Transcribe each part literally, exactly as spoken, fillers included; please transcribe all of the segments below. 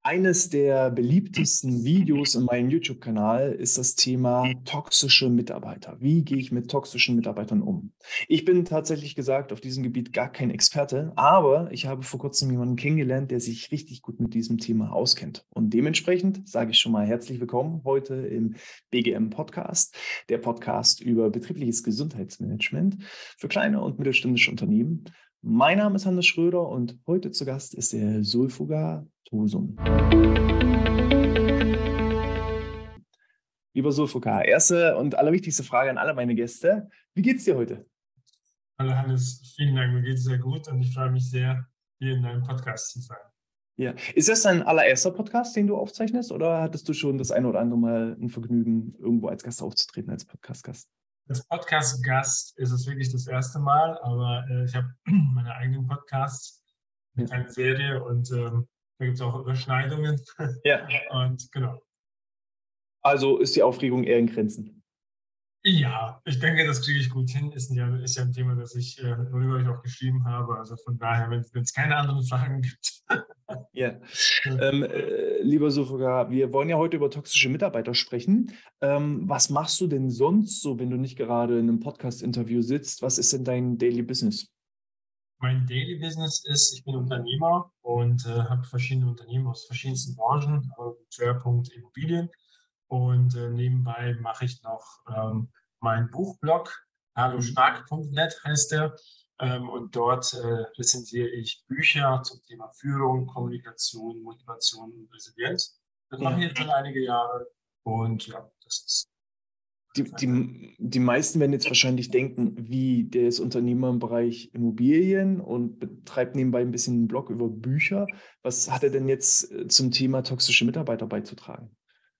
Eines der beliebtesten Videos in meinem YouTube-Kanal ist das Thema toxische Mitarbeiter. Wie gehe ich mit toxischen Mitarbeitern um? Ich bin tatsächlich gesagt auf diesem Gebiet gar kein Experte, aber ich habe vor kurzem jemanden kennengelernt, der sich richtig gut mit diesem Thema auskennt. Und dementsprechend sage ich schon mal herzlich willkommen heute im B G M-Podcast, der Podcast über betriebliches Gesundheitsmanagement für kleine und mittelständische Unternehmen. Mein Name ist Hannes Schröder und heute zu Gast ist der Sulfugar Tosun. Lieber Sulfugar, erste und allerwichtigste Frage an alle meine Gäste. Wie geht's dir heute? Hallo Hannes, vielen Dank, mir geht es sehr gut und ich freue mich sehr, hier in deinem Podcast zu sein. Ja. Ist das dein allererster Podcast, den du aufzeichnest, oder hattest du schon das eine oder andere Mal ein Vergnügen, irgendwo als Gast aufzutreten, als Podcast-Gast? Als Podcast-Gast ist es wirklich das erste Mal, aber äh, ich habe meine eigenen Podcasts, eine Ja. kleine Serie und ähm, da gibt es auch Überschneidungen. Ja. Und genau. Also ist die Aufregung eher in Grenzen. Ja, ich denke, das kriege ich gut hin. Ist ja, ist ja ein Thema, das ich, äh, worüber ich auch geschrieben habe. Also von daher, wenn es keine anderen Fragen gibt. Ja, ähm, äh, lieber Sulfugar, wir wollen ja heute über toxische Mitarbeiter sprechen. Ähm, was machst du denn sonst so, wenn du nicht gerade in einem Podcast-Interview sitzt? Was ist denn dein Daily Business? Mein Daily Business ist, ich bin Unternehmer und äh, habe verschiedene Unternehmen aus verschiedensten Branchen, äh, Schwerpunkt Immobilien. Und äh, nebenbei mache ich noch ähm, meinen Buchblog, Mhm. hallo stark punkt net heißt der. Ähm, und dort äh, rezensiere ich Bücher zum Thema Führung, Kommunikation, Motivation und Resilienz. Das mache ich Ja. jetzt schon einige Jahre. Und ja, das ist Die, die, die meisten werden jetzt wahrscheinlich denken, wie der ist Unternehmer im Bereich Immobilien und betreibt nebenbei ein bisschen einen Blog über Bücher. Was hat er denn jetzt äh, zum Thema toxische Mitarbeiter beizutragen?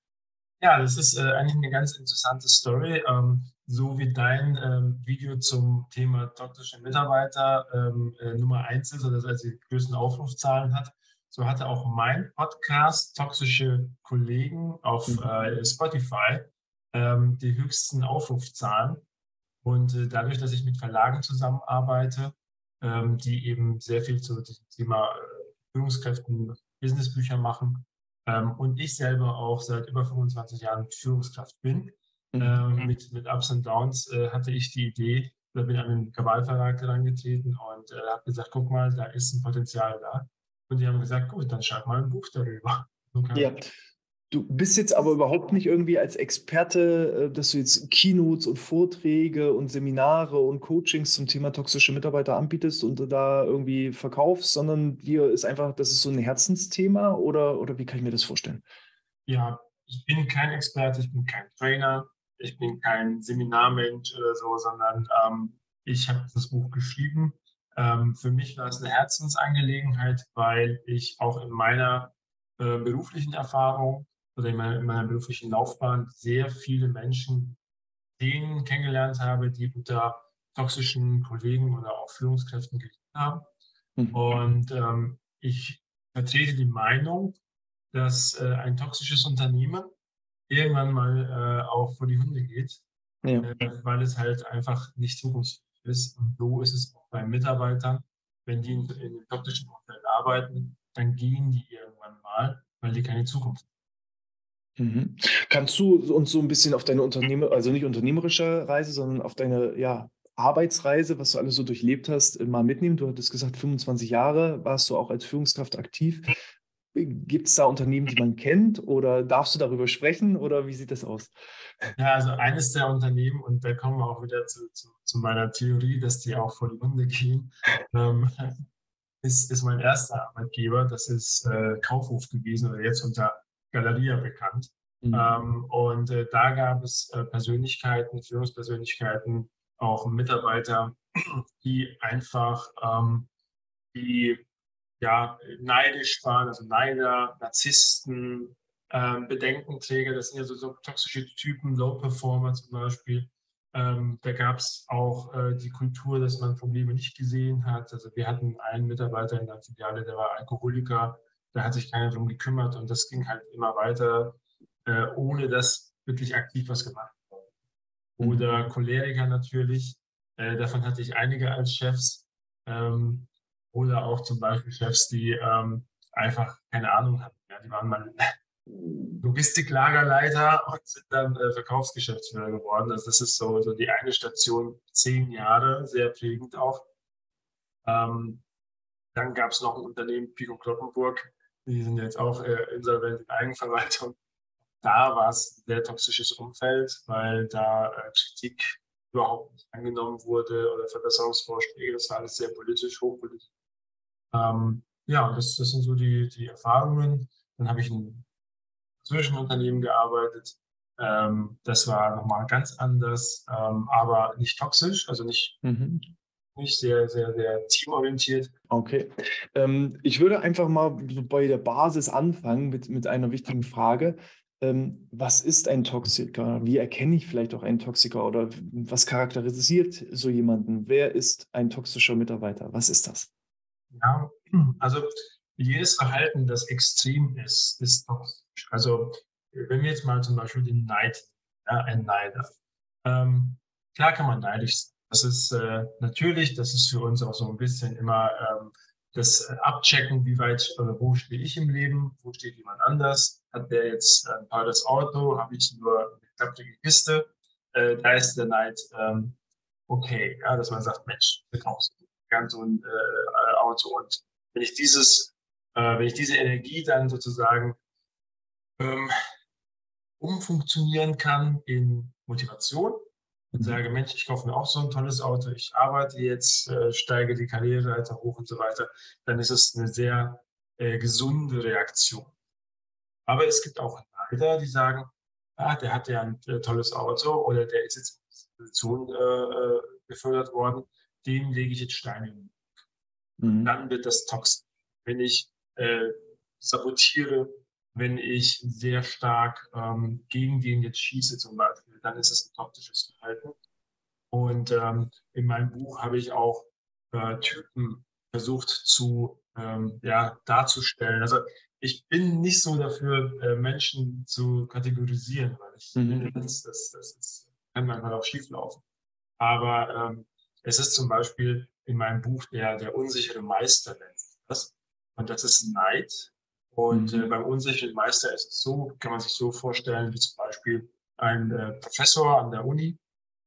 Ja, das ist äh, eigentlich eine ganz interessante Story. Ähm, so wie dein ähm, Video zum Thema toxische Mitarbeiter ähm, äh, Nummer eins ist oder also die größten Aufrufzahlen hat, so hatte auch mein Podcast Toxische Kollegen auf Mhm. äh, Spotify ähm, die höchsten Aufrufzahlen. Und äh, dadurch, dass ich mit Verlagen zusammenarbeite, ähm, die eben sehr viel zu diesem Thema äh, Führungskräften, Businessbücher machen, ähm, und ich selber auch seit über fünfundzwanzig Jahren Führungskraft bin, Mhm. ähm, mit, mit Ups und Downs, äh, hatte ich die Idee, oder bin an den Kabal-Verlag herangetreten und äh, habe gesagt, guck mal, da ist ein Potenzial da. Und die haben gesagt, gut, dann schreib mal ein Buch darüber. So kam Ja, du bist jetzt aber überhaupt nicht irgendwie als Experte, äh, dass du jetzt Keynotes und Vorträge und Seminare und Coachings zum Thema toxische Mitarbeiter anbietest und du da irgendwie verkaufst, sondern dir ist einfach, das ist so ein Herzensthema oder, oder wie kann ich mir das vorstellen? ja, ich bin kein Experte, ich bin kein Trainer, ich bin kein Seminarmensch oder so, sondern ähm, ich habe das Buch geschrieben. Ähm, für mich war es eine Herzensangelegenheit, weil ich auch in meiner äh, beruflichen Erfahrung oder in meiner, in meiner beruflichen Laufbahn sehr viele Menschen denen kennengelernt habe, die unter toxischen Kollegen oder auch Führungskräften gelitten haben. Mhm. Und ähm, ich vertrete die Meinung, dass äh, ein toxisches Unternehmen irgendwann mal äh, auch vor die Hunde geht, Ja. äh, weil es halt einfach nicht zukunftsfähig ist. Und so ist es auch bei Mitarbeitern. Wenn die in, in einem toxischen Umfeld arbeiten, dann gehen die irgendwann mal, weil die keine Zukunft Mhm. Kannst du uns so ein bisschen auf deine Unternehmer, also nicht unternehmerische Reise, sondern auf deine, ja, Arbeitsreise, was du alles so durchlebt hast, äh, mal mitnehmen? Du hattest gesagt, fünfundzwanzig Jahre warst du auch als Führungskraft aktiv. Gibt es da Unternehmen, die man kennt oder darfst du darüber sprechen oder wie sieht das aus? haben. Ja, also eines der Unternehmen, und da kommen wir auch wieder zu, zu, zu meiner Theorie, dass die auch vor die Hunde gehen, ähm, ist, ist mein erster Arbeitgeber. Das ist äh, Kaufhof gewesen oder jetzt unter Galeria bekannt. Mhm. Ähm, und äh, da gab es äh, Persönlichkeiten, Führungspersönlichkeiten, auch Mitarbeiter, die einfach ähm, die ja, neidisch waren, also Neider, Narzissten, ähm, Bedenkenträger, das sind ja so, so toxische Typen, Low Performer zum Beispiel. Ähm, da gab es auch äh, die Kultur, dass man Probleme nicht gesehen hat. Also wir hatten einen Mitarbeiter in der Filiale, der war Alkoholiker, da hat sich keiner drum gekümmert und das ging halt immer weiter, äh, ohne dass wirklich aktiv was gemacht wurde. Mhm. Oder Choleriker natürlich, äh, davon hatte ich einige als Chefs. Ähm, oder auch zum Beispiel Chefs, die ähm, einfach keine Ahnung hatten. Ja, die waren mal Logistiklagerleiter und sind dann äh, Verkaufsgeschäftsführer geworden. Also das ist so, so die eine Station, zehn Jahre, sehr prägend auch. Ähm, Dann gab es noch ein Unternehmen, Pico Kloppenburg, die sind jetzt auch äh, insolvent in Eigenverwaltung. Da war es ein sehr toxisches Umfeld, weil da äh, Kritik überhaupt nicht angenommen wurde oder Verbesserungsvorschläge. Das war alles sehr politisch, hochpolitisch. Ähm, ja, das, das sind so die, die Erfahrungen. Dann habe ich in einem Zwischenunternehmen gearbeitet. Ähm, das war nochmal ganz anders, ähm, aber nicht toxisch, also nicht, Mhm. nicht sehr, sehr, sehr teamorientiert. Okay. Ähm, ich würde einfach mal so bei der Basis anfangen mit, mit einer wichtigen Frage. Ähm, was ist ein Toxiker? Wie erkenne ich vielleicht auch einen Toxiker oder was charakterisiert so jemanden? Wer ist ein toxischer Mitarbeiter? Was ist das? Ja, also jedes Verhalten, das extrem ist, ist toxisch. Also wenn wir jetzt mal zum Beispiel den Neid, ja, ein Neider. Ähm, klar kann man neidisch sein. Das ist äh, natürlich, das ist für uns auch so ein bisschen immer ähm, das äh, Abchecken, wie weit oder wo stehe ich im Leben, wo steht jemand anders. Hat der jetzt ein teures Auto, habe ich nur eine klappige Kiste. Äh, da ist der Neid ähm, okay, ja, dass man sagt, Mensch, wir kaufen gern so ein äh, Auto. Und wenn ich dieses, äh, wenn ich diese Energie dann sozusagen ähm, umfunktionieren kann in Motivation und Mhm. sage, Mensch, ich kaufe mir auch so ein tolles Auto, ich arbeite jetzt, äh, steige die Karriereleiter hoch und so weiter, dann ist es eine sehr äh, gesunde Reaktion. Aber es gibt auch Neider, die sagen, ah, der hat ja ein äh, tolles Auto oder der ist jetzt in diese Position äh, äh, befördert worden, dem lege ich jetzt Steine in den Weg. Mhm. Dann wird das toxisch. Wenn ich äh, sabotiere, wenn ich sehr stark ähm, gegen den jetzt schieße zum Beispiel, dann ist es ein toxisches Verhalten. Und ähm, in meinem Buch habe ich auch äh, Typen versucht zu ähm, ja, darzustellen. Also ich bin nicht so dafür, äh, Menschen zu kategorisieren, weil ich finde, Mhm. das, das, das ist, kann manchmal auch schieflaufen. Aber ähm, es ist zum Beispiel in meinem Buch der, der unsichere Meister nennt sich das. Und das ist Neid. Und äh, Mhm. beim unsicheren Meister ist es so, kann man sich so vorstellen, wie zum Beispiel ein äh, Professor an der Uni,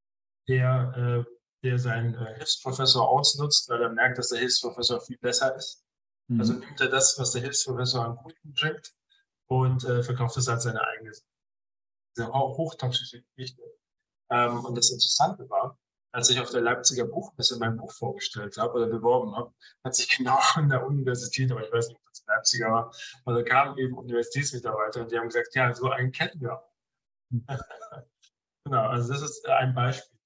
der, äh, der seinen äh, Hilfsprofessor ausnutzt, weil er merkt, dass der Hilfsprofessor viel besser ist. Also Mhm. nimmt er das, was der Hilfsprofessor an Guten bringt und äh, verkauft es als seine eigene, diese hochtoxische Geschichte. Ähm, und das Interessante war, als ich auf der Leipziger Buchmesse mein Buch vorgestellt habe oder beworben habe, hat sich genau an der Universität, aber ich weiß nicht, ob das Leipziger war, also kamen eben Universitätsmitarbeiter und die haben gesagt, ja, so einen kennen wir auch. Genau, also das ist ein Beispiel.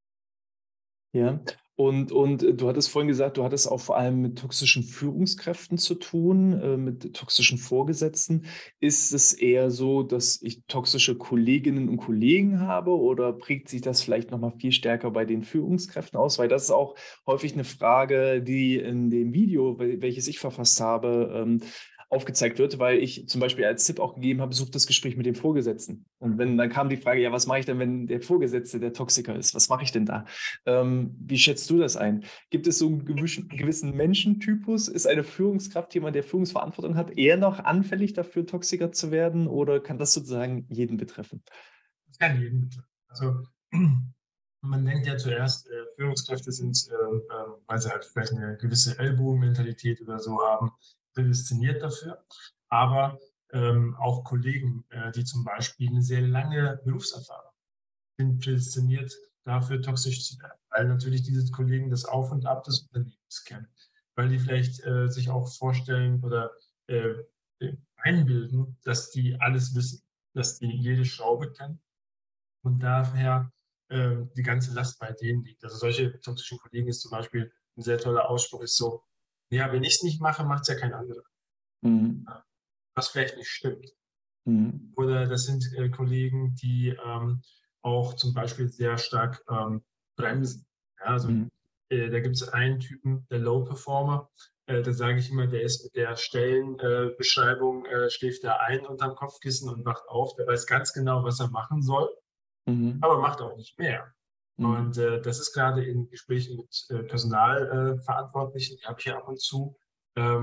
Ja, und und äh, du hattest vorhin gesagt, du hattest auch vor allem mit toxischen Führungskräften zu tun, äh, mit toxischen Vorgesetzten. Ist es eher so, dass ich toxische Kolleginnen und Kollegen habe oder prägt sich das vielleicht noch mal viel stärker bei den Führungskräften aus? Weil das ist auch häufig eine Frage, die in dem Video, wel welches ich verfasst habe, ähm, aufgezeigt wird, weil ich zum Beispiel als Tipp auch gegeben habe, such das Gespräch mit dem Vorgesetzten. Und wenn dann kam die Frage: „Ja, was mache ich denn, wenn der Vorgesetzte der Toxiker ist? Was mache ich denn da?“ Ähm, wie schätzt du das ein? Gibt es so einen gewischen gewissen Menschentypus? Ist eine Führungskraft, jemand, der Führungsverantwortung hat, eher noch anfällig dafür, Toxiker zu werden oder kann das sozusagen jeden betreffen? Das kann jeden betreffen. Also man denkt ja zuerst, äh, Führungskräfte sind, äh, äh, weil sie halt vielleicht eine gewisse Ellbogenmentalität oder so haben, prädestiniert dafür. Aber ähm, auch Kollegen, äh, die zum Beispiel eine sehr lange Berufserfahrung haben, sind prädestiniert dafür, toxisch zu werden. Weil natürlich diese Kollegen das Auf und Ab des Unternehmens kennen. Weil die vielleicht äh, sich auch vorstellen oder äh, einbilden, dass die alles wissen, dass die jede Schraube kennen und daher äh, die ganze Last bei denen liegt. Also solche toxischen Kollegen ist zum Beispiel ein sehr toller Ausspruch, ist so, ja, wenn ich es nicht mache, macht es ja kein anderer. Mhm. Was vielleicht nicht stimmt. Mhm. Oder das sind äh, Kollegen, die ähm, auch zum Beispiel sehr stark ähm, bremsen. Ja, also Mhm. äh, da gibt es einen Typen, der Low Performer. Äh, da sage ich immer, der ist mit der Stellenbeschreibung, äh, äh, schläft er ein unterm Kopfkissen und wacht auf. Der weiß ganz genau, was er machen soll, Mhm. aber macht auch nicht mehr. Mhm. Und äh, das ist gerade in Gesprächen mit äh, Personalverantwortlichen, äh, die habe ich ja ab und zu, ähm,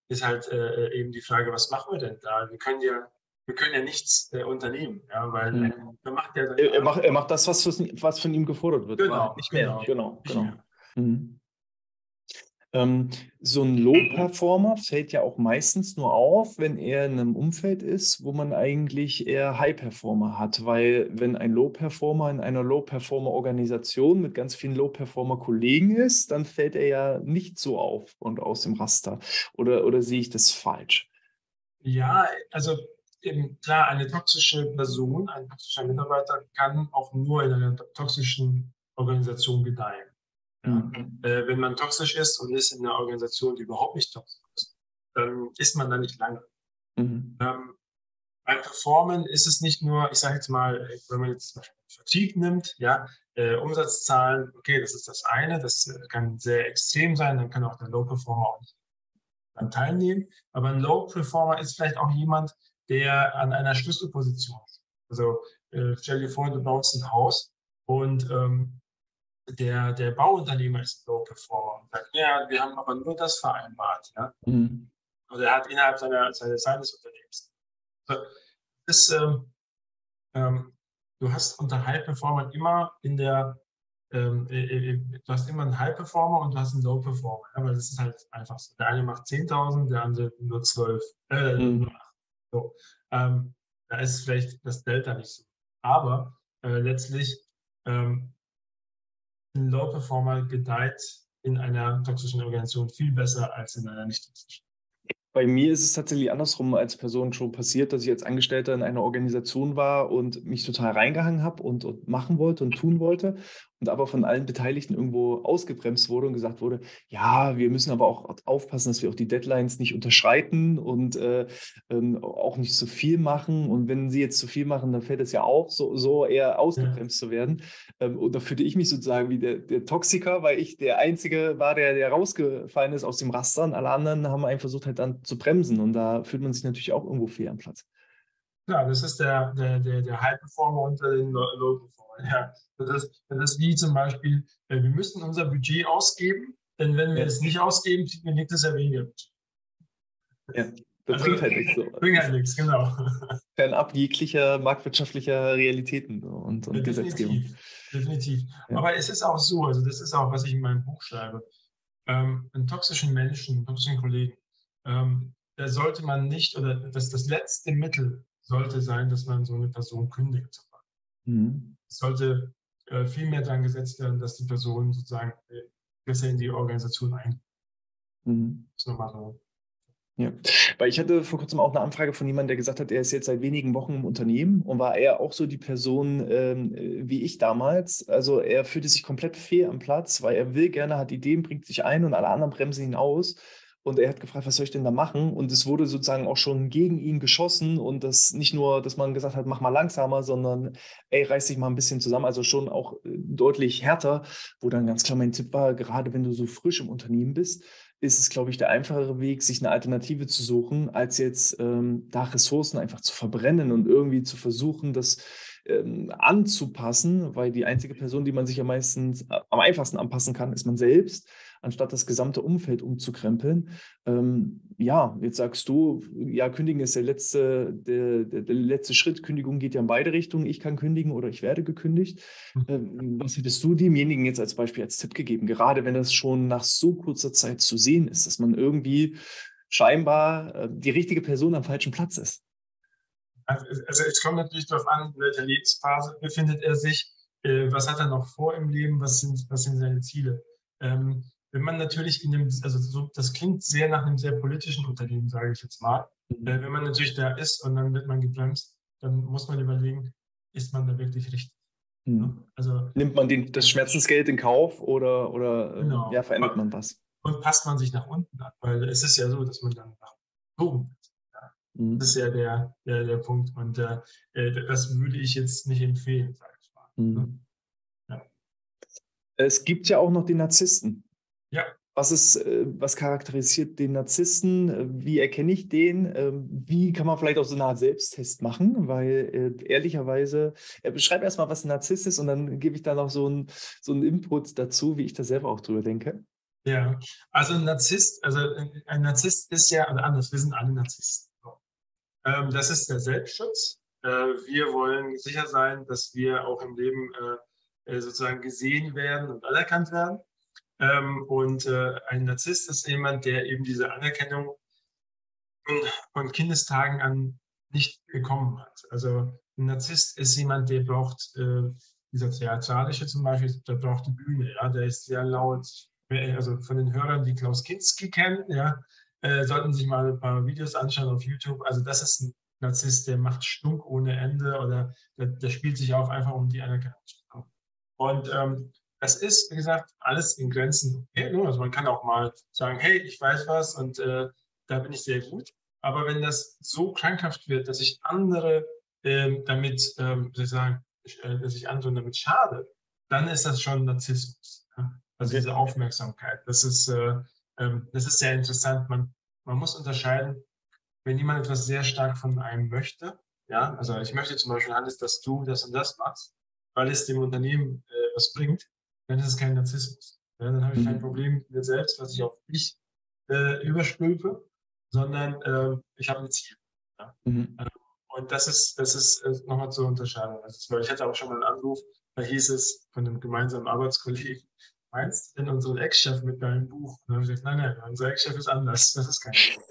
ist halt äh, eben die Frage, was machen wir denn da? Wir können ja, wir können ja nichts äh, unternehmen, ja, weil Mhm. er macht ja seine Er, er, Arbeit. macht, er macht das, was, was von ihm gefordert wird, aber halt Genau, nicht mehr. genau, Genau, nicht genau. mehr. Mhm. Ähm, so ein Low-Performer fällt ja auch meistens nur auf, wenn er in einem Umfeld ist, wo man eigentlich eher High-Performer hat, weil wenn ein Low-Performer in einer Low-Performer-Organisation mit ganz vielen Low-Performer-Kollegen ist, dann fällt er ja nicht so auf und aus dem Raster. Oder, oder sehe ich das falsch? Ja, also eben klar, eine toxische Person, ein toxischer Mitarbeiter kann auch nur in einer to- toxischen Organisation gedeihen. Ja? Mhm. Äh, wenn man toxisch ist und ist in einer Organisation, die überhaupt nicht toxisch ist, dann ist man da nicht lange. Mhm. Ähm, Beim Performen ist es nicht nur, ich sage jetzt mal, wenn man jetzt zum Beispiel Vertrieb nimmt, ja, äh, Umsatzzahlen, okay, das ist das eine, das äh, kann sehr extrem sein, dann kann auch der Low Performer auch nicht daran teilnehmen. Aber ein Low Performer ist vielleicht auch jemand, der an einer Schlüsselposition ist. Also äh, stell dir vor, du baust ein Haus und ähm, der, der Bauunternehmer ist ein Low Performer und sagt, ja, wir haben aber nur das vereinbart. Ja? Mhm. Oder er hat innerhalb seiner, seines, seines Unternehmens. Also, das, ähm, ähm, du hast unter High Performern immer in der, ähm, äh, äh, du hast immer einen High Performer und du hast einen Low Performer. Ja, weil das ist halt einfach so. Der eine macht zehntausend, der andere nur zwölf, äh, nur Mhm. acht. So. Ähm, da ist vielleicht das Delta nicht so. Aber äh, letztlich ähm, ein Low Performer gedeiht in einer toxischen Organisation viel besser als in einer nicht toxischen. Bei mir ist es tatsächlich andersrum als Person schon passiert, dass ich als Angestellter in einer Organisation war und mich total reingehangen habe und, und machen wollte und tun wollte und aber von allen Beteiligten irgendwo ausgebremst wurde und gesagt wurde, ja, wir müssen aber auch aufpassen, dass wir auch die Deadlines nicht unterschreiten und äh, ähm, auch nicht zu viel machen. Und wenn sie jetzt zu viel machen, dann fällt es ja auf, so, so eher Ja. ausgebremst zu werden. Ähm, und da fühlte ich mich sozusagen wie der, der Toxiker, weil ich der Einzige war, der, der rausgefallen ist aus dem Raster. Und alle anderen haben einen versucht, halt dann zu bremsen. Und da fühlt man sich natürlich auch irgendwo fehl am Platz. Ja, das ist der, der, der, der High Performer unter den Low Low Performern. Ja, das ist, das ist wie zum Beispiel, äh, wir müssen unser Budget ausgeben, denn wenn wir Ja, es nicht ausgeben, liegt es ja weniger Budget. ja. Das Also, bringt halt nichts so. bringt Das halt ist nichts, genau. fernab jeglicher marktwirtschaftlicher Realitäten so und, Ja, und Gesetzgebung. definitiv, definitiv. Ja. Aber es ist auch so, also das ist auch, was ich in meinem Buch schreibe, ähm, einen toxischen Menschen, einen toxischen Kollegen, ähm, da sollte man nicht, oder das, das letzte Mittel sollte sein, dass man so eine Person kündigt. Mhm. Es sollte äh, viel mehr daran gesetzt werden, dass die Person sozusagen äh, besser in die Organisation eingeht. Mhm. Das ist nochmal so. Ja, weil ich hatte vor kurzem auch eine Anfrage von jemandem, der gesagt hat, er ist jetzt seit wenigen Wochen im Unternehmen und war eher auch so die Person ähm, äh, wie ich damals. Also er fühlte sich komplett fehl am Platz, weil er will gerne, hat Ideen, bringt sich ein und alle anderen bremsen ihn aus. Und er hat gefragt, was soll ich denn da machen? Und es wurde sozusagen auch schon gegen ihn geschossen und das nicht nur, dass man gesagt hat, mach mal langsamer, sondern ey, reiß dich mal ein bisschen zusammen. Also schon auch äh, deutlich härter, wo dann ganz klar mein Tipp war, gerade wenn du so frisch im Unternehmen bist, ist es, glaube ich, der einfachere Weg, sich eine Alternative zu suchen, als jetzt ähm, da Ressourcen einfach zu verbrennen und irgendwie zu versuchen, das ähm, anzupassen, weil die einzige Person, die man sich am meisten, äh, am einfachsten anpassen kann, ist man selbst, anstatt das gesamte Umfeld umzukrempeln. Ähm, ja, jetzt sagst du, ja, kündigen ist der letzte, der, der, der letzte Schritt. Kündigung geht ja in beide Richtungen. Ich kann kündigen oder ich werde gekündigt. Ähm, Was hättest du demjenigen jetzt als Beispiel, als Tipp gegeben, gerade wenn das schon nach so kurzer Zeit zu sehen ist, dass man irgendwie scheinbar äh, die richtige Person am falschen Platz ist? Also, also es kommt natürlich darauf an, in welcher Lebensphase befindet er sich, äh, was hat er noch vor im Leben, was sind, was sind seine Ziele. Ähm, wenn man natürlich in dem, also so, das klingt sehr nach einem sehr politischen Unternehmen, sage ich jetzt mal. Äh, Mhm. wenn man natürlich da ist und dann wird man gebremst, dann muss man überlegen, ist man da wirklich richtig? Ja? Mhm. Also Nimmt man den, das Schmerzensgeld in Kauf oder, oder ähm, ja, genau. verändert man was? Und passt man sich nach unten an, weil es ist ja so, dass man dann nach oben wird. Ja. Das ist Mhm. ja der, der, der Punkt. Und äh, äh, das würde ich jetzt nicht empfehlen, sage ich mal. Ne? Mhm. Ja. Es gibt ja auch noch den Narzissten. Ja. Was ist, äh, was charakterisiert den Narzissten? Äh, Wie erkenne ich den? Ähm, Wie kann man vielleicht auch so eine Art Selbsttest machen? Weil äh, ehrlicherweise, äh, beschreib erstmal, was ein Narzisst ist und dann gebe ich da noch so einen so einen Input dazu, wie ich da selber auch drüber denke. Ja, also ein Narzisst, also ein ein Narzisst ist ja, oder anders, wir sind alle Narzissten. So. Ähm, das ist der Selbstschutz. Äh, wir wollen sicher sein, dass wir auch im Leben äh, äh, sozusagen gesehen werden und anerkannt werden. Ähm, und äh, ein Narzisst ist jemand, der eben diese Anerkennung von, von Kindestagen an nicht bekommen hat. Also ein Narzisst ist jemand, der braucht, äh, dieser Theatralische zum Beispiel, der braucht die Bühne, ja, der ist sehr laut. Also von den Hörern, die Klaus Kinski kennen, ja, äh, sollten sich mal ein paar Videos anschauen auf YouTube. Also das ist ein Narzisst, der macht Stunk ohne Ende oder der, der spielt sich auch einfach um die Anerkennung. Und ähm, das ist, wie gesagt, alles in Grenzen. Okay, ne? Also man kann auch mal sagen, hey, ich weiß was und äh, da bin ich sehr gut. Aber wenn das so krankhaft wird, dass ich andere ähm, damit, ähm, wie soll ich sagen, ich, äh, dass ich anderen damit schade, dann ist das schon Narzissmus. Ja? Also Okay. diese Aufmerksamkeit. Das ist, äh, ähm, das ist sehr interessant. Man, man muss unterscheiden, wenn jemand etwas sehr stark von einem möchte, ja, also ich möchte zum Beispiel, Hannes, dass du das und das machst, weil es dem Unternehmen äh, was bringt, dann ist es kein Narzissmus. Ja, dann habe ich kein Mhm. Problem mit mir selbst, was ich auf mich äh, überstülpe, sondern äh, ich habe ein Ziel. Ja. Mhm. Und das ist, das ist äh, nochmal zur Unterscheidung. Also, weil ich hatte auch schon mal einen Anruf, da hieß es von einem gemeinsamen Arbeitskollegen, meinst du denn unseren Ex-Chef mit deinem Buch? Und dann habe ich gesagt, nein, nein, unser Ex-Chef ist anders, das ist kein Buch.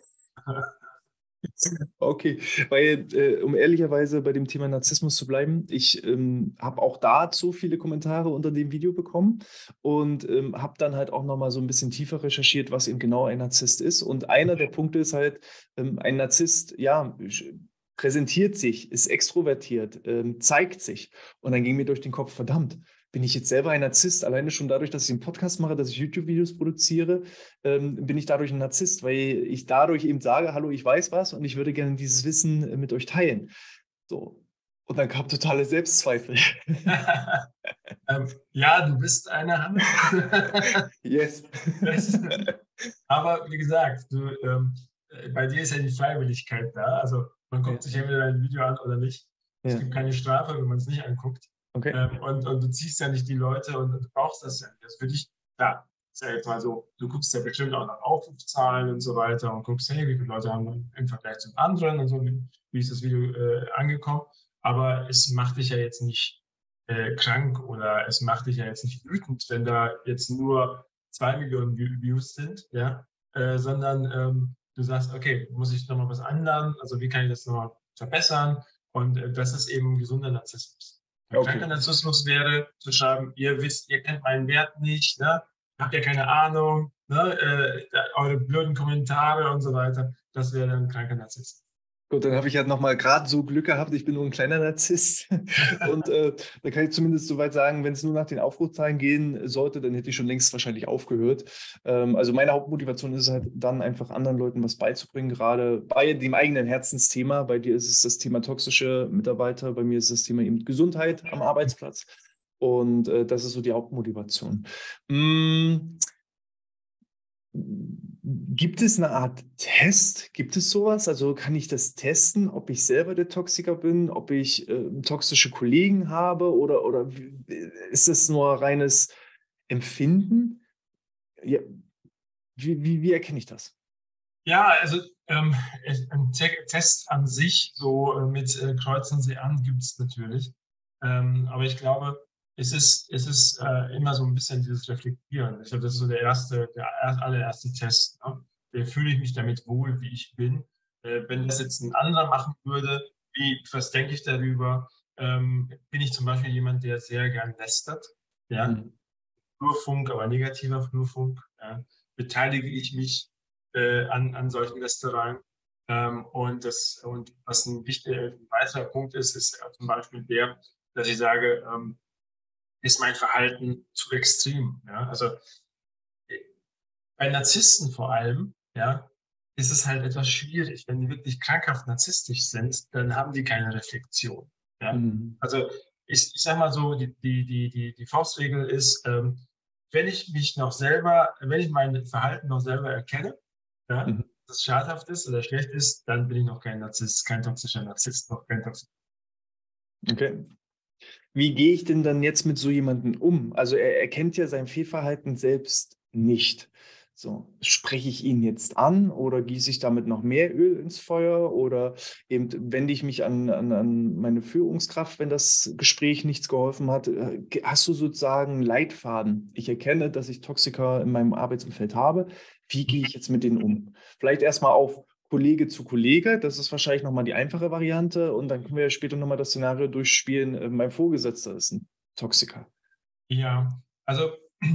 Okay, weil, äh, um ehrlicherweise bei dem Thema Narzissmus zu bleiben, ich ähm, habe auch dazu viele Kommentare unter dem Video bekommen und ähm, habe dann halt auch nochmal so ein bisschen tiefer recherchiert, was eben genau ein Narzisst ist. Und einer der Punkte ist halt, ähm, ein Narzisst, ja, sch- präsentiert sich, ist extrovertiert, ähm, zeigt sich. Und dann ging mir durch den Kopf, verdammt, bin ich jetzt selber ein Narzisst? Alleine schon dadurch, dass ich einen Podcast mache, dass ich YouTube-Videos produziere, ähm, bin ich dadurch ein Narzisst, weil ich dadurch eben sage, hallo, ich weiß was und ich würde gerne dieses Wissen äh, mit euch teilen. So. Und dann kam totale Selbstzweifel. ähm, ja, du bist eine Hanne. Yes. Das, aber wie gesagt, du, ähm, äh, bei dir ist ja die Freiwilligkeit da. Also man Ja, guckt sich entweder ein Video an oder nicht. Es ja, gibt keine Strafe, wenn man es nicht anguckt. okay. Ähm, und, und du ziehst ja nicht die Leute und du brauchst das ja nicht. Das ist für dich, ja, ist ja jetzt mal so, du guckst ja bestimmt auch nach Aufrufzahlen und so weiter und guckst, hey, wie viele Leute haben im Vergleich zum anderen und so, wie, wie ist das Video äh, angekommen. Aber es macht dich ja jetzt nicht äh, krank oder es macht dich ja jetzt nicht wütend, wenn da jetzt nur zwei Millionen Views sind, ja, äh, sondern ähm, du sagst, okay, muss ich nochmal was ändern? Also wie kann ich das nochmal verbessern? Und äh, das ist eben gesunder Narzissmus. Ein kranker Okay. Narzissmus wäre zu schreiben, ihr wisst, ihr kennt meinen Wert nicht, ne? Habt ihr keine Ahnung, ne? Äh, eure blöden Kommentare und so weiter. Das wäre ein kranker Narzissmus. Gut, dann habe ich ja nochmal gerade so Glück gehabt, ich bin nur ein kleiner Narzisst. Und äh, da kann ich zumindest soweit sagen, wenn es nur nach den Aufrufzahlen gehen sollte, dann hätte ich schon längst wahrscheinlich aufgehört. Ähm, also meine Hauptmotivation ist halt dann einfach anderen Leuten was beizubringen, gerade bei dem eigenen Herzensthema. Bei dir ist es das Thema toxische Mitarbeiter, bei mir ist das Thema eben Gesundheit am Arbeitsplatz. Und äh, das ist so die Hauptmotivation. Mm, Gibt es eine Art Test? Gibt es sowas? Also kann ich das testen, ob ich selber der Toxiker bin, ob ich äh, toxische Kollegen habe oder, oder wie- ist das nur reines Empfinden? Ja, wie, wie, wie erkenne ich das? Ja, also ähm, ein Te- Test an sich, so äh, mit äh, Kreuzen Sie an, gibt es natürlich. Ähm, aber ich glaube, es ist, es ist äh, immer so ein bisschen dieses Reflektieren. Ich glaube, das ist so der erste, der er- allererste Test. Ne? Wie fühle ich mich damit wohl, wie ich bin? Äh, wenn das jetzt ein anderer machen würde, wie, was denke ich darüber? Ähm, bin ich zum Beispiel jemand, der sehr gern lästert? Ja, Mhm. Flurfunk, aber negativer Flurfunk. Ja. Beteilige ich mich äh, an, an solchen Lästereien? Ähm, und, das, und was ein wichtiger, ein weiterer Punkt ist, ist zum Beispiel der, dass ich sage, ähm, ist mein Verhalten zu extrem? Ja? Also äh, bei Narzissten vor allem, ja, ist es halt etwas schwierig. Wenn die wirklich krankhaft narzisstisch sind, dann haben die keine Reflexion. Ja? Mhm. Also ich, ich sage mal so, die, die, die, die, die Faustregel ist, ähm, wenn ich mich noch selber, wenn ich mein Verhalten noch selber erkenne, ja, Mhm. das schadhaft ist oder schlecht ist, dann bin ich noch kein Narzisst, kein toxischer Narzisst, noch kein toxischer. Okay. Wie gehe ich denn dann jetzt mit so jemandem um? Also er erkennt ja sein Fehlverhalten selbst nicht. So, spreche ich ihn jetzt an oder gieße ich damit noch mehr Öl ins Feuer oder eben wende ich mich an, an, an meine Führungskraft, wenn das Gespräch nichts geholfen hat? Äh, ge- Hast du sozusagen einen Leitfaden? Ich erkenne, dass ich Toxiker in meinem Arbeitsumfeld habe. Wie gehe ich jetzt mit denen um? Vielleicht erstmal auf Kollege zu Kollege, das ist wahrscheinlich nochmal die einfache Variante und dann können wir ja später nochmal das Szenario durchspielen, äh, mein Vorgesetzter ist ein Toxiker. Ja, also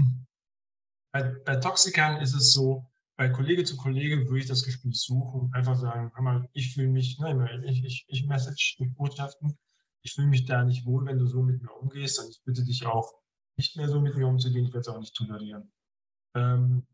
bei, bei Toxikern ist es so, bei Kollege zu Kollege würde ich das Gespräch suchen, einfach sagen, hör mal, ich fühle mich, ne, ich, ich, ich message mit Botschaften, ich fühle mich da nicht wohl, wenn du so mit mir umgehst, und ich bitte dich auch, nicht mehr so mit mir umzugehen, ich werde es auch nicht tolerieren. Ähm,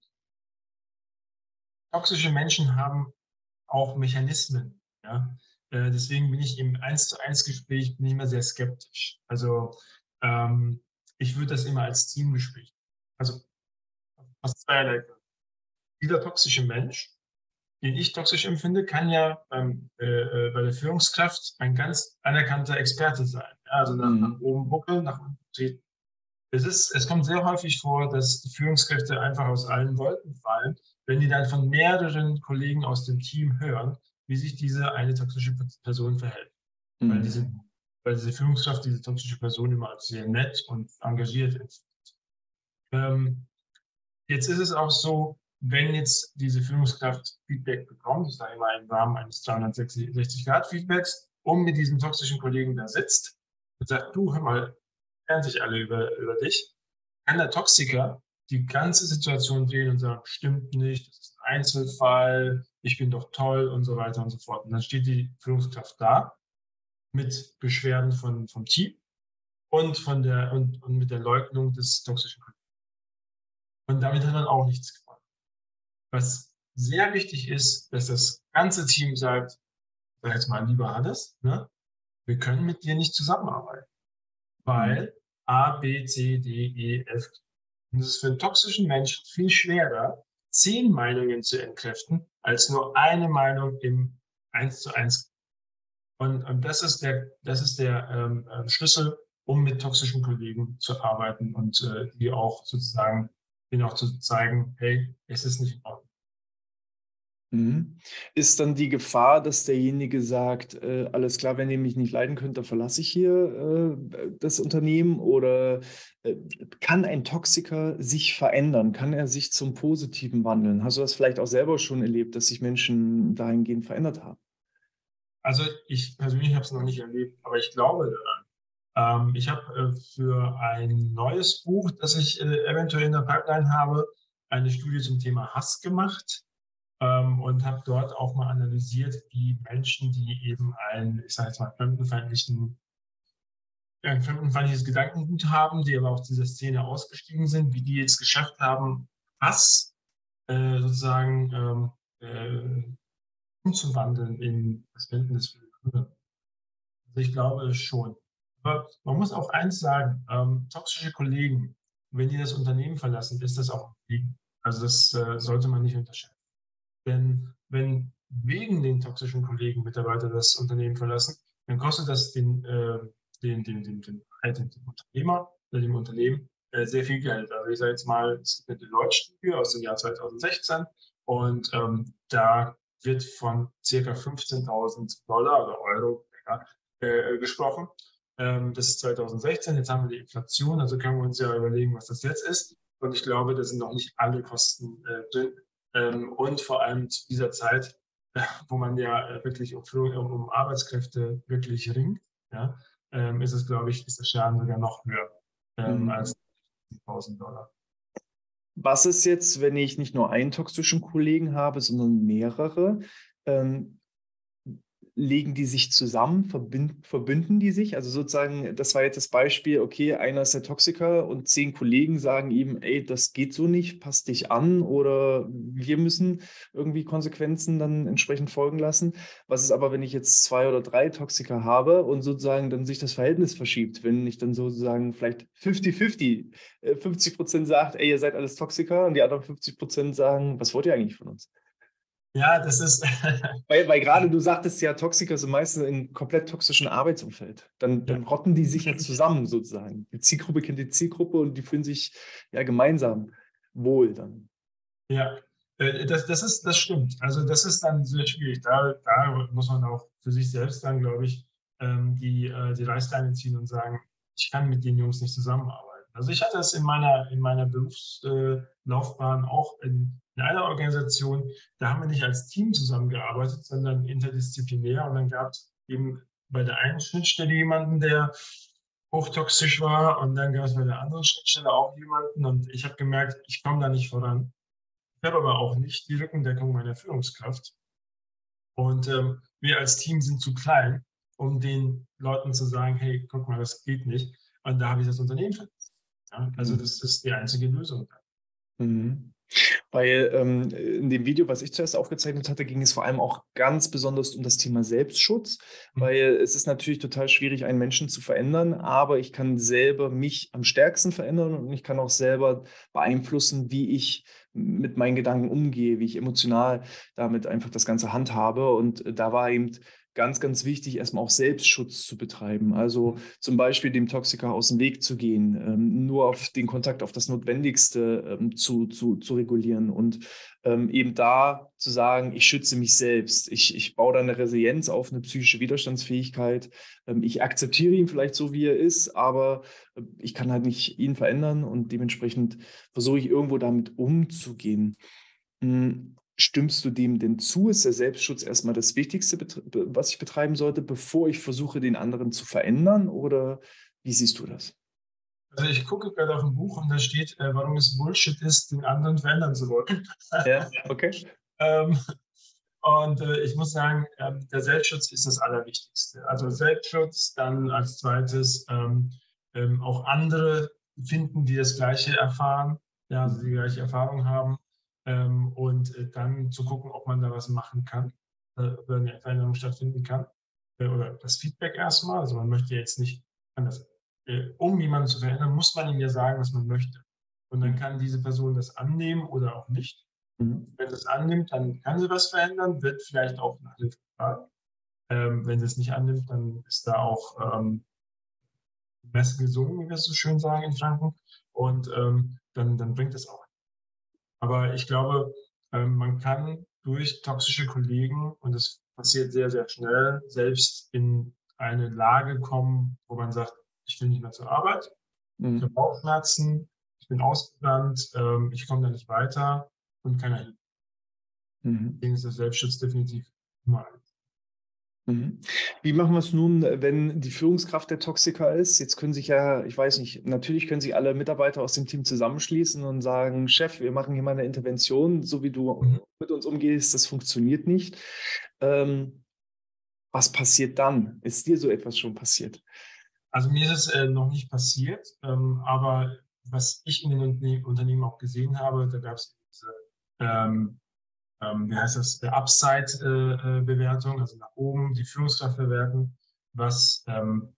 Toxische Menschen haben auch Mechanismen, ja. Äh, deswegen bin ich im eins zu eins Gespräch bin ich immer sehr skeptisch. Also ähm, ich würde das immer als Teamgespräch. Also aus zweierlei Gründen. Dieser toxische Mensch, den ich toxisch empfinde, kann ja beim, äh, äh, bei der Führungskraft ein ganz anerkannter Experte sein. Ja, also nach, nach Mhm. oben buckeln, nach unten treten. Es ist, es kommt sehr häufig vor, dass die Führungskräfte einfach aus allen Wolken fallen, wenn die dann von mehreren Kollegen aus dem Team hören, wie sich diese eine toxische Person verhält. Weil diese, Mhm. weil diese Führungskraft diese toxische Person immer als sehr nett und engagiert ist. Ähm, Jetzt ist es auch so, wenn jetzt diese Führungskraft Feedback bekommt, ich sage immer im Rahmen eines dreihundertsechzig-Grad-Feedbacks, und mit diesem toxischen Kollegen da sitzt und sagt, du, hör mal, lernen sich alle über, über dich, kann der Toxiker die ganze Situation drehen und sagen, stimmt nicht, das ist ein Einzelfall, ich bin doch toll und so weiter und so fort. Und dann steht die Führungskraft da mit Beschwerden von, vom Team und, von der, und, und mit der Leugnung des toxischen Kollegen. Und damit hat man auch nichts gewonnen. Was sehr wichtig ist, dass das ganze Team sagt, sag jetzt mal, lieber Hannes, ne, wir können mit dir nicht zusammenarbeiten, Mhm. weil A, B, C, D, E, F. Und es ist für einen toxischen Menschen viel schwerer, zehn Meinungen zu entkräften, als nur eine Meinung im eins zu eins. Und, und das ist der, das ist der ähm, äh, Schlüssel, um mit toxischen Kollegen zu arbeiten und äh, die auch sozusagen, denen auch zu zeigen, hey, es ist nicht in Ordnung. Mhm. Ist dann die Gefahr, dass derjenige sagt, äh, alles klar, wenn ihr mich nicht leiden könnt, dann verlasse ich hier äh, das Unternehmen? Oder äh, kann ein Toxiker sich verändern? Kann er sich zum Positiven wandeln? Hast du das vielleicht auch selber schon erlebt, dass sich Menschen dahingehend verändert haben? Also ich persönlich habe es noch nicht erlebt, aber ich glaube daran. Ähm, ich habe äh, für ein neues Buch, das ich äh, eventuell in der Pipeline habe, eine Studie zum Thema Hass gemacht, ähm, und habe dort auch mal analysiert, wie Menschen, die eben ein, ich sage jetzt mal, fremdenfeindlichen, ja, ein fremdenfeindliches Gedankengut haben, die aber aus dieser Szene ausgestiegen sind, wie die jetzt geschafft haben, Hass äh, sozusagen ähm, äh, umzuwandeln in Verständnis für die anderen. Also ich glaube schon. Aber man muss auch eins sagen, ähm, toxische Kollegen, wenn die das Unternehmen verlassen, ist das auch ein Fliegen. Also das äh, sollte man nicht unterschätzen. Denn wenn wegen den toxischen Kollegen Mitarbeiter das Unternehmen verlassen, dann kostet das den, äh, den, den, den, den, halt den, den Unternehmer oder dem Unternehmen äh, sehr viel Geld. Also ich sage jetzt mal, es gibt eine Deloitte-Studie aus dem Jahr zweitausendsechzehn, und ähm, da wird von circa fünfzehntausend Dollar oder Euro, ja, äh, gesprochen. Ähm, das ist zweitausendsechzehn, jetzt haben wir die Inflation, also können wir uns ja überlegen, was das jetzt ist. Und ich glaube, da sind noch nicht alle Kosten äh, drin. Ähm, und vor allem zu dieser Zeit, äh, wo man ja äh, wirklich um, um, um Arbeitskräfte wirklich ringt, ja, ähm, ist es, glaube ich, ist der Schaden sogar noch höher ähm, Mhm. als tausend Dollar. Was ist jetzt, wenn ich nicht nur einen toxischen Kollegen habe, sondern mehrere? Ähm, Legen die sich zusammen, verbind verbünden die sich? Also sozusagen, das war jetzt das Beispiel, okay, einer ist der Toxiker und zehn Kollegen sagen ihm, ey, das geht so nicht, passt dich an oder wir müssen irgendwie Konsequenzen dann entsprechend folgen lassen. Was ist aber, wenn ich jetzt zwei oder drei Toxiker habe und sozusagen dann sich das Verhältnis verschiebt, wenn ich dann sozusagen vielleicht fünfzig fünfzig, äh, fünfzig Prozent sagt, ey, ihr seid alles Toxiker und die anderen fünfzig Prozent sagen, was wollt ihr eigentlich von uns? Ja, das ist, Weil, weil gerade du sagtest ja, Toxiker sind meistens in komplett toxischen Arbeitsumfeld. Dann, ja, dann rotten die sich ja zusammen sozusagen. Die Zielgruppe kennt die Zielgruppe und die fühlen sich ja gemeinsam wohl dann. Ja, äh, das, das ist, das stimmt. Also das ist dann sehr schwierig. Da, da muss man auch für sich selbst dann, glaube ich, ähm, die, äh, die Reißleine ziehen und sagen, ich kann mit den Jungs nicht zusammenarbeiten. Also ich hatte es in meiner, in meiner Berufslaufbahn auch in, in einer Organisation, da haben wir nicht als Team zusammengearbeitet, sondern interdisziplinär. Und dann gab es eben bei der einen Schnittstelle jemanden, der hochtoxisch war, und dann gab es bei der anderen Schnittstelle auch jemanden, und ich habe gemerkt, ich komme da nicht voran. Ich habe aber auch nicht die Rückendeckung meiner Führungskraft. Und ähm, wir als Team sind zu klein, um den Leuten zu sagen, hey, guck mal, das geht nicht. Und da habe ich das Unternehmen verlassen. Ja? Also Mhm. das ist die einzige Lösung. Mhm. Weil ähm, in dem Video, was ich zuerst aufgezeichnet hatte, ging es vor allem auch ganz besonders um das Thema Selbstschutz, Mhm. weil es ist natürlich total schwierig, einen Menschen zu verändern, aber ich kann selber mich am stärksten verändern und ich kann auch selber beeinflussen, wie ich mit meinen Gedanken umgehe, wie ich emotional damit einfach das Ganze handhabe. Und da war eben ganz, ganz wichtig, erstmal auch Selbstschutz zu betreiben. Also zum Beispiel dem Toxiker aus dem Weg zu gehen, ähm, nur auf den Kontakt auf das Notwendigste ähm, zu, zu, zu regulieren und ähm, eben da zu sagen, ich schütze mich selbst. Ich, ich baue da eine Resilienz auf, eine psychische Widerstandsfähigkeit. Ähm, ich akzeptiere ihn vielleicht so, wie er ist, aber äh, ich kann halt nicht ihn verändern und dementsprechend versuche ich irgendwo damit umzugehen. Hm, stimmst du dem denn zu? Ist der Selbstschutz erstmal das Wichtigste, bet- be- was ich betreiben sollte, bevor ich versuche, den anderen zu verändern? Oder wie siehst du das? Also ich gucke gerade auf ein Buch, und da steht, äh, warum es Bullshit ist, den anderen verändern zu wollen. Ja, okay. ähm, und äh, ich muss sagen, ähm, der Selbstschutz ist das Allerwichtigste. Also Selbstschutz, dann als zweites ähm, ähm, auch andere finden, die das Gleiche erfahren, ja, also die gleiche Erfahrung haben, ähm, und äh, dann zu gucken, ob man da was machen kann, äh, ob eine Veränderung stattfinden kann. Äh, oder das Feedback erstmal. Also man möchte jetzt nicht anders. Äh, um jemanden zu verändern, muss man ihm ja sagen, was man möchte. Und dann kann diese Person das annehmen oder auch nicht. Mhm. Wenn sie es annimmt, dann kann sie was verändern, wird vielleicht auch nach Hilfe gefragt. Ähm, wenn sie es nicht annimmt, dann ist da auch ähm, Messe gesungen, wie wir so schön sagen in Franken. Und ähm, dann, dann bringt es auch. Aber ich glaube, ähm, man kann durch toxische Kollegen, und das passiert sehr, sehr schnell, selbst in eine Lage kommen, wo man sagt, ich will nicht mehr zur Arbeit, ich habe Mhm. Bauchschmerzen, ich bin ausgebrannt, ähm, ich komme da nicht weiter, und keiner hilft. Mhm. Deswegen ist der Selbstschutz definitiv Nummer eins. Mhm. Wie machen wir es nun, wenn die Führungskraft der Toxiker ist? Jetzt können sich ja, ich weiß nicht, natürlich können sich alle Mitarbeiter aus dem Team zusammenschließen und sagen, Chef, wir machen hier mal eine Intervention, so wie Mhm. du mit uns umgehst, das funktioniert nicht. Ähm, was passiert dann? Ist dir so etwas schon passiert? Also mir ist es äh, noch nicht passiert, ähm, aber was ich in den Unterne Unternehmen auch gesehen habe, da gab es diese, ähm, ähm, wie heißt das, der Upside-Bewertung, also nach oben die Führungskraft bewerten, was ähm,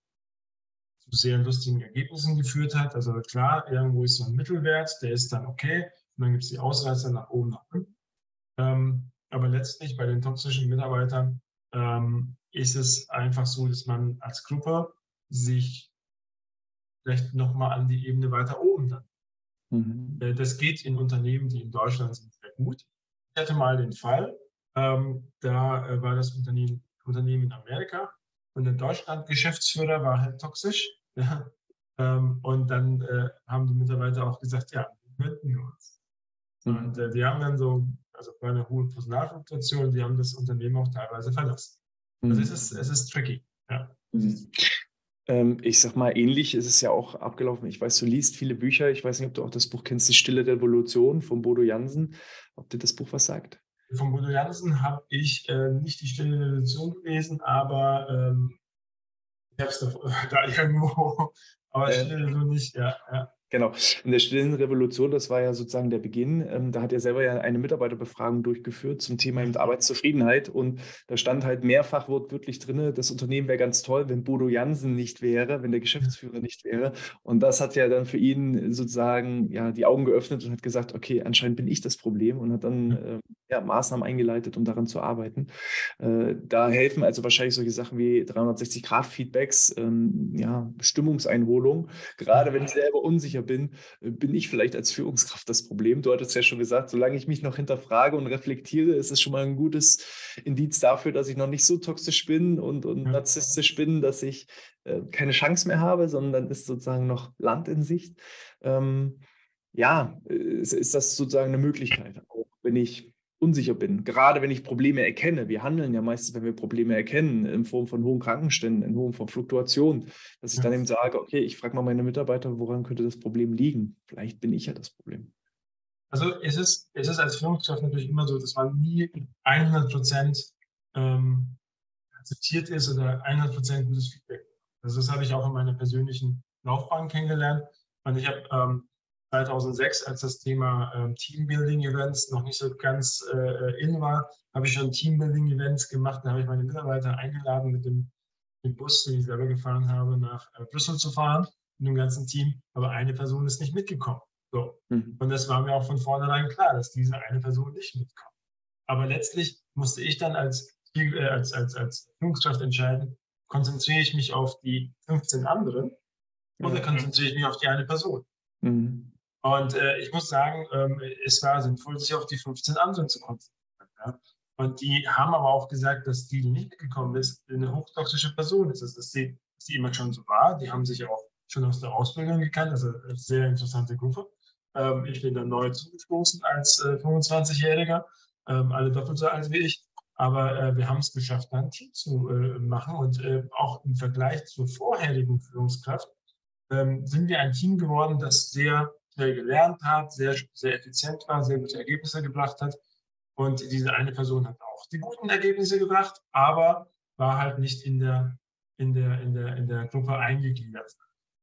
zu sehr lustigen Ergebnissen geführt hat. Also klar, irgendwo ist so ein Mittelwert, der ist dann okay, und dann gibt es die Ausreißer nach oben, nach unten. Ähm, aber letztlich bei den toxischen Mitarbeitern ähm, ist es einfach so, dass man als Gruppe sich vielleicht nochmal an die Ebene weiter oben dann. Mhm. Äh, Das geht in Unternehmen, die in Deutschland sind, sehr gut. Ich hatte mal den Fall, ähm, da äh, war das Unternehmen, Unternehmen in Amerika, und der Deutschland-Geschäftsführer war halt toxisch. Ja. Ähm, und dann äh, haben die Mitarbeiter auch gesagt, ja, wenden wir uns. Und Mhm. äh, die haben dann so, also war eine hohe Personalfluktuation, die haben das Unternehmen auch teilweise verlassen. Also es Mhm. ist, es ist tricky. Ja, es ist, Mhm. Ähm, ich sag mal, ähnlich ist es ja auch abgelaufen. Ich weiß, du liest viele Bücher. Ich weiß nicht, ob du auch das Buch kennst, Die Stille Revolution von Bodo Jansen. Ob dir das Buch was sagt? von Bodo Jansen habe ich äh, nicht die Stille Revolution gelesen, aber ähm, ich habe es da, da irgendwo, aber Äh, Stille Revolution nicht, ja, ja. Genau. In der stillen Revolution, das war ja sozusagen der Beginn. Ähm, da hat er selber ja eine Mitarbeiterbefragung durchgeführt zum Thema eben Arbeitszufriedenheit. Und da stand halt mehrfach wortwörtlich drin, das Unternehmen wäre ganz toll, wenn Bodo Jansen nicht wäre, wenn der Geschäftsführer nicht wäre. Und das hat ja dann für ihn sozusagen ja die Augen geöffnet und hat gesagt, okay, anscheinend bin ich das Problem und hat dann äh, ja, Maßnahmen eingeleitet, um daran zu arbeiten. Äh, da helfen also wahrscheinlich solche Sachen wie dreihundertsechzig-Grad-Feedbacks, ähm, ja, Stimmungseinholung, gerade wenn ich selber unsicher unsicher bin, äh, bin ich vielleicht als Führungskraft das Problem. Du hattest ja schon gesagt, solange ich mich noch hinterfrage und reflektiere, ist es schon mal ein gutes Indiz dafür, dass ich noch nicht so toxisch bin und, und Ja. narzisstisch bin, dass ich äh, keine Chance mehr habe, sondern dann ist sozusagen noch Land in Sicht. Ähm, ja, äh, ist, ist das sozusagen eine Möglichkeit, auch wenn ich unsicher bin. Gerade wenn ich Probleme erkenne. Wir handeln ja meistens, wenn wir Probleme erkennen, in Form von hohen Krankenständen, in Form von Fluktuation, dass ich Ja. dann eben sage, okay, ich frage mal meine Mitarbeiter, woran könnte das Problem liegen? Vielleicht bin ich ja das Problem. Also es ist, es ist als Führungskraft natürlich immer so, dass man nie hundert Prozent ähm, akzeptiert ist oder hundert Prozent gutes Feedback. Also das habe ich auch in meiner persönlichen Laufbahn kennengelernt. Und ich habe ähm, zweitausendsechs, als das Thema ähm, Teambuilding-Events noch nicht so ganz äh, in war, habe ich schon Teambuilding-Events gemacht. Da habe ich meine Mitarbeiter eingeladen, mit dem, dem Bus, den ich selber gefahren habe, nach äh, Brüssel zu fahren, mit dem ganzen Team. Aber eine Person ist nicht mitgekommen. So. Mhm. Und das war mir auch von vornherein klar, dass diese eine Person nicht mitkommt. Aber letztlich musste ich dann als, äh, als, als, als Führungskraft entscheiden, konzentriere ich mich auf die fünfzehn anderen oder Ja. konzentriere ich mich auf die eine Person? Mhm. Und äh, ich muss sagen, ähm, es war sinnvoll, sich auf die fünfzehn anderen zu konzentrieren. Ja? Und die haben aber auch gesagt, dass die, die nicht mitgekommen ist, eine hochtoxische Person ist. Also, dass sie, dass die immer schon so war. Die haben sich auch schon aus der Ausbildung gekannt. Also eine sehr interessante Gruppe. Ähm, ich bin dann neu zugestoßen als äh, fünfundzwanzigjähriger, ähm, alle doppelt so alt wie ich. Aber äh, wir haben es geschafft, da ein Team zu äh, machen. Und äh, auch im Vergleich zur vorherigen Führungskraft ähm, sind wir ein Team geworden, das sehr schnell gelernt hat, sehr, sehr effizient war, sehr gute Ergebnisse gebracht hat. Und diese eine Person hat auch die guten Ergebnisse gebracht, aber war halt nicht in der, in der, in der, in der Gruppe eingegliedert.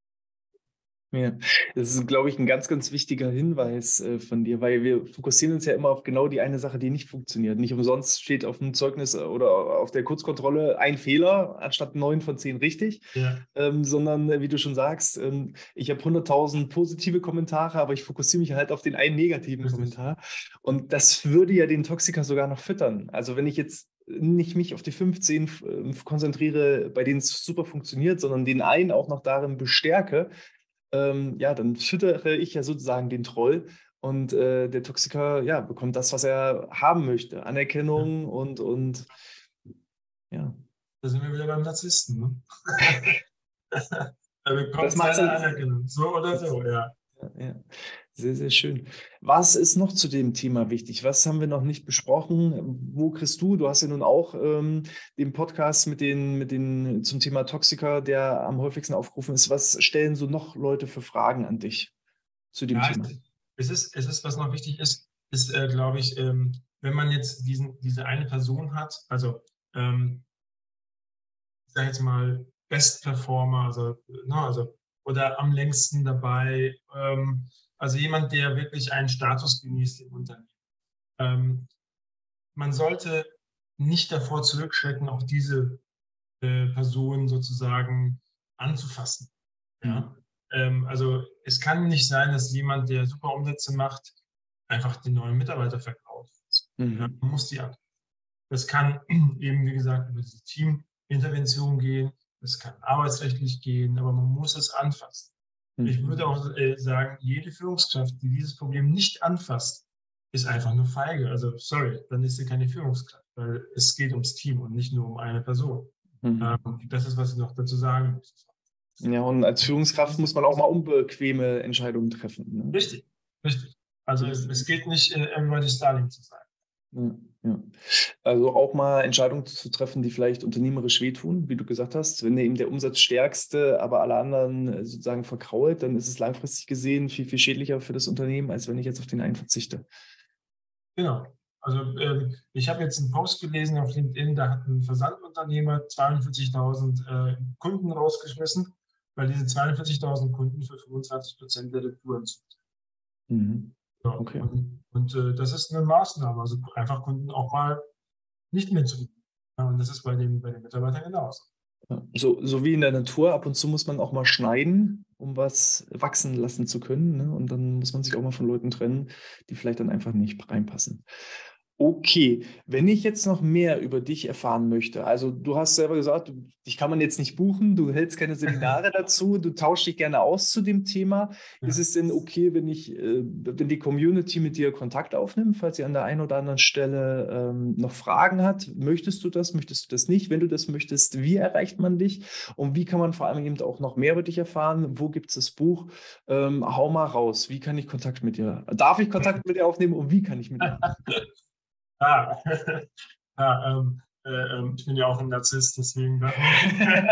Ja, das ist, glaube ich, ein ganz, ganz wichtiger Hinweis äh, von dir, weil wir fokussieren uns ja immer auf genau die eine Sache, die nicht funktioniert. Nicht umsonst steht auf dem Zeugnis äh, oder auf der Kurzkontrolle ein Fehler anstatt neun von zehn richtig, Ja, ähm, sondern äh, wie du schon sagst, ähm, ich habe hunderttausend positive Kommentare, aber ich fokussiere mich halt auf den einen negativen richtig. Kommentar. Und das würde ja den Toxiker sogar noch füttern. Also wenn ich jetzt nicht mich auf die fünfzehn äh, konzentriere, bei denen es super funktioniert, sondern den einen auch noch darin bestärke, ähm, ja, dann füttere ich ja sozusagen den Troll und äh, der Toxiker, ja, bekommt das, was er haben möchte. Ja. Anerkennung und, und ja. Da sind wir wieder beim Narzissten. Ne? Er Das bekommt macht seine es. Anerkennung, so oder so, ja. Ja, ja. Sehr, sehr schön. Was ist noch zu dem Thema wichtig? Was haben wir noch nicht besprochen? Wo kriegst du, du hast ja nun auch ähm, den Podcast mit den, mit den zum Thema Toxiker, der am häufigsten aufgerufen ist. Was stellen so noch Leute für Fragen an dich zu dem Ja, Thema? es ist, es ist, was noch wichtig ist, ist, äh, glaube ich, ähm, wenn man jetzt diesen, diese eine Person hat, also ähm, ich sage jetzt mal Best Performer, also, ne, also oder am längsten dabei, ähm, also jemand, der wirklich einen Status genießt im Unternehmen. Ähm, man sollte nicht davor zurückschrecken, auch diese äh, Person sozusagen anzufassen. Mhm. Ja? Ähm, also es kann nicht sein, dass jemand, der super Umsätze macht, einfach den neuen Mitarbeiter verkauft. Ja? Mhm. Man muss die an. Das kann eben, wie gesagt, über diese Teamintervention gehen, das kann arbeitsrechtlich gehen, aber man muss es anfassen. Ich würde Mhm. auch äh, sagen, jede Führungskraft, die dieses Problem nicht anfasst, ist einfach nur feige. Also sorry, dann ist sie keine Führungskraft, weil es geht ums Team und nicht nur um eine Person. Mhm. Ähm, das ist, was ich noch dazu sagen muss. Ja, und als Führungskraft muss man auch mal unbequeme Entscheidungen treffen. Ne? Richtig, richtig. Also Das es geht nicht, äh, everybody's darling zu sein. Ja, ja. Also auch mal Entscheidungen zu treffen, die vielleicht unternehmerisch wehtun, wie du gesagt hast. Wenn eben der Umsatz stärkste, aber alle anderen äh, sozusagen verkrault, dann ist es langfristig gesehen viel, viel schädlicher für das Unternehmen, als wenn ich jetzt auf den einen verzichte. Genau. Also ähm, ich habe jetzt einen Post gelesen auf LinkedIn, da hat ein Versandunternehmer zweiundvierzigtausend äh, Kunden rausgeschmissen, weil diese zweiundvierzigtausend Kunden für fünfundzwanzig Prozent der Retouren zu. Mhm. Ja, Okay. und und äh, das ist eine Maßnahme, also einfach Kunden auch mal nicht mehr zu. Ja, und das ist bei den, bei den Mitarbeitern genauso. Ja. So, so wie in der Natur, ab und zu muss man auch mal schneiden, um was wachsen lassen zu können. Ne? Und dann muss man sich auch mal von Leuten trennen, die vielleicht dann einfach nicht reinpassen. Okay, wenn ich jetzt noch mehr über dich erfahren möchte, also du hast selber gesagt, du, dich kann man jetzt nicht buchen, du hältst keine Seminare dazu, du tauschst dich gerne aus zu dem Thema. Ist Ja. es denn okay, wenn ich, äh, wenn die Community mit dir Kontakt aufnimmt, falls sie an der einen oder anderen Stelle ähm, noch Fragen hat? Möchtest du das, möchtest du das nicht? Wenn du das möchtest, wie erreicht man dich? Und wie kann man vor allem eben auch noch mehr über dich erfahren? Wo gibt es das Buch? Ähm, hau mal raus, wie kann ich Kontakt mit dir? Darf ich Kontakt mit dir aufnehmen und wie kann ich mit dir? Ah, ja, ähm, äh, ähm, ich bin ja auch ein Narzisst, deswegen darf man,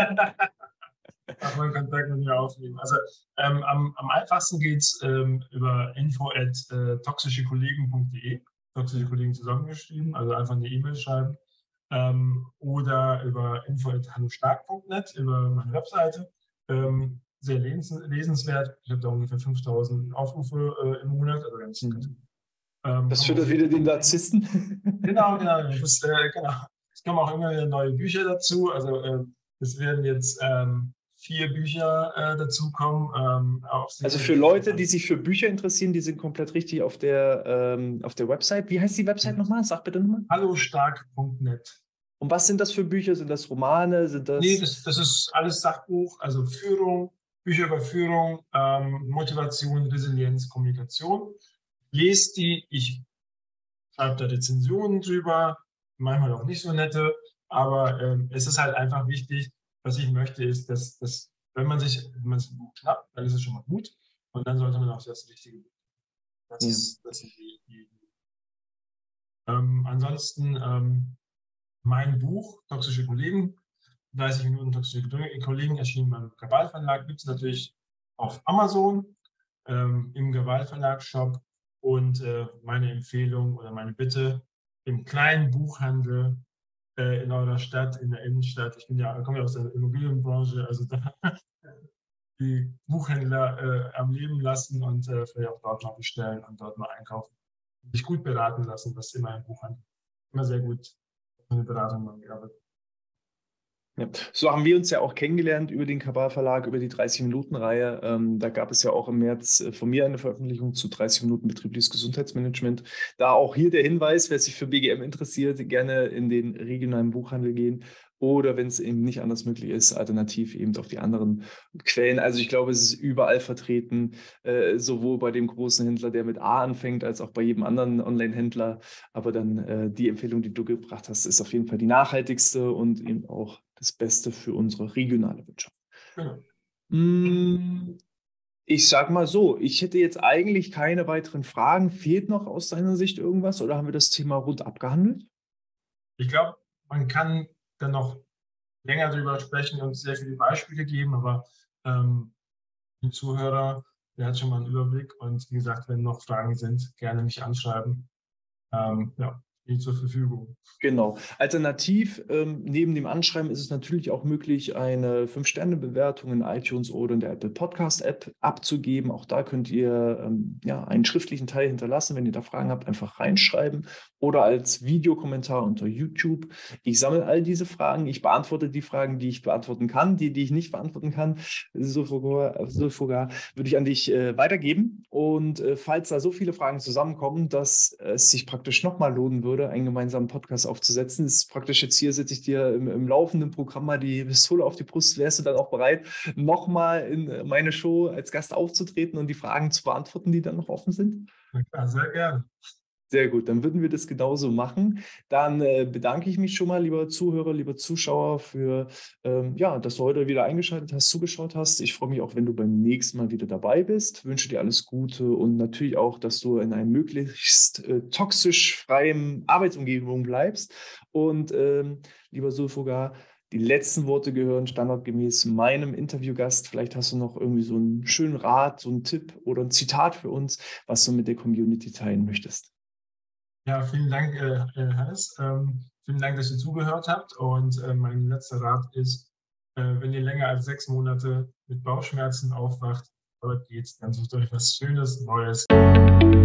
darf man Kontakt mit mir aufnehmen. Also ähm, am, am einfachsten geht es ähm, über info at toxischekollegen punkt de, toxische Kollegen zusammengeschrieben, also einfach eine E-Mail schreiben. Ähm, oder über info at hallo-stark punkt net, über meine Webseite. Ähm, sehr lesens lesenswert. Ich habe da ungefähr fünftausend Aufrufe äh, im Monat, also ganz, ganz Mhm. ähm, Das kommen auch füttert wieder den Narzissten. genau, genau. Das, äh, genau. Es kommen auch immer wieder neue Bücher dazu. Also äh, es werden jetzt ähm, vier Bücher äh, dazukommen. Ähm, auch Also sicherlich für Leute, die interessant. sich für Bücher interessieren, die sind komplett richtig auf der, ähm, auf der Website. Wie heißt die Website nochmal? Sag bitte nochmal. hallo-stark punkt net. Und was sind das für Bücher? Sind das Romane? Sind Nee, das... das, das ist alles Sachbuch, also Führung, Bücher über Führung, ähm, Motivation, Resilienz, Kommunikation. Lest die, ich schreibe da Rezensionen drüber, manchmal auch nicht so nette, aber ähm, es ist halt einfach wichtig, was ich möchte, ist, dass, dass wenn man sich, wenn man sich ein Buch schnappt, dann ist es schon mal gut und dann sollte man auch das Richtige Buch. Das Ja. ist, das sind die, die ähm, ansonsten ähm, mein Buch, Toxische Kollegen, dreißig Minuten Toxische Kollegen, erschienen beim Gabal Verlag, gibt es natürlich auf Amazon, ähm, im Gabal Verlag Shop und äh, meine Empfehlung oder meine Bitte im kleinen Buchhandel äh, in eurer Stadt, in der Innenstadt. Ich bin ja, komme ja aus der Immobilienbranche, also da die Buchhändler äh, am Leben lassen und äh, vielleicht auch dort mal bestellen und dort mal einkaufen. Sich gut beraten lassen, das ist immer ein Buchhandel. Immer sehr gut eine Beratung mal gearbeitet. Ja. So haben wir uns ja auch kennengelernt über den Kabal Verlag, über die dreißig-Minuten-Reihe. Ähm, da gab es ja auch im März äh, von mir eine Veröffentlichung zu dreißig Minuten betriebliches Gesundheitsmanagement. Da auch hier der Hinweis, wer sich für B G M interessiert, gerne in den regionalen Buchhandel gehen oder wenn es eben nicht anders möglich ist, alternativ eben auf die anderen Quellen. Also ich glaube, es ist überall vertreten, äh, sowohl bei dem großen Händler, der mit A anfängt, als auch bei jedem anderen Online-Händler. Aber dann äh, die Empfehlung, die du gebracht hast, ist auf jeden Fall die nachhaltigste und eben auch das Beste für unsere regionale Wirtschaft. Genau. Mm, Ich sage mal so, ich hätte jetzt eigentlich keine weiteren Fragen. Fehlt noch aus deiner Sicht irgendwas oder haben wir das Thema rund abgehandelt? Ich glaube, man kann dann noch länger darüber sprechen und sehr viele Beispiele geben, aber ähm, ein Zuhörer, der hat schon mal einen Überblick und wie gesagt, wenn noch Fragen sind, gerne mich anschreiben. Ähm, ja, stehe zur Verfügung. Genau. Alternativ, ähm, neben dem Anschreiben ist es natürlich auch möglich, eine fünf Sterne Bewertung in iTunes oder in der Apple Podcast-App abzugeben. Auch da könnt ihr ähm, ja, einen schriftlichen Teil hinterlassen. Wenn ihr da Fragen habt, einfach reinschreiben oder als Videokommentar unter YouTube. Ich sammle all diese Fragen. Ich beantworte die Fragen, die ich beantworten kann. Die, die ich nicht beantworten kann, so sogar, so sogar würde ich an dich äh, weitergeben. Und äh, falls da so viele Fragen zusammenkommen, dass es sich praktisch nochmal lohnen würde, einen gemeinsamen Podcast aufzusetzen, ist praktisch jetzt hier, setze ich dir im, im laufenden Programm mal die Pistole auf die Brust. Wärst du dann auch bereit, nochmal in meine Show als Gast aufzutreten und die Fragen zu beantworten, die dann noch offen sind? Na klar, sehr gerne. Sehr gut, dann würden wir das genauso machen. Dann äh, bedanke ich mich schon mal, lieber Zuhörer, lieber Zuschauer, für ähm, ja, dass du heute wieder eingeschaltet hast, zugeschaut hast. Ich freue mich auch, wenn du beim nächsten Mal wieder dabei bist. Wünsche dir alles Gute und natürlich auch, dass du in einer möglichst äh, toxisch freien Arbeitsumgebung bleibst. Und ähm, lieber Sulfugar, die letzten Worte gehören standardgemäß meinem Interviewgast. Vielleicht hast du noch irgendwie so einen schönen Rat, so einen Tipp oder ein Zitat für uns, was du mit der Community teilen möchtest. Ja, vielen Dank, äh, äh, Hannes. Ähm, vielen Dank, dass ihr zugehört habt. Und äh, mein letzter Rat ist, äh, wenn ihr länger als sechs Monate mit Bauchschmerzen aufwacht, oder geht's, dann sucht euch was Schönes, Neues.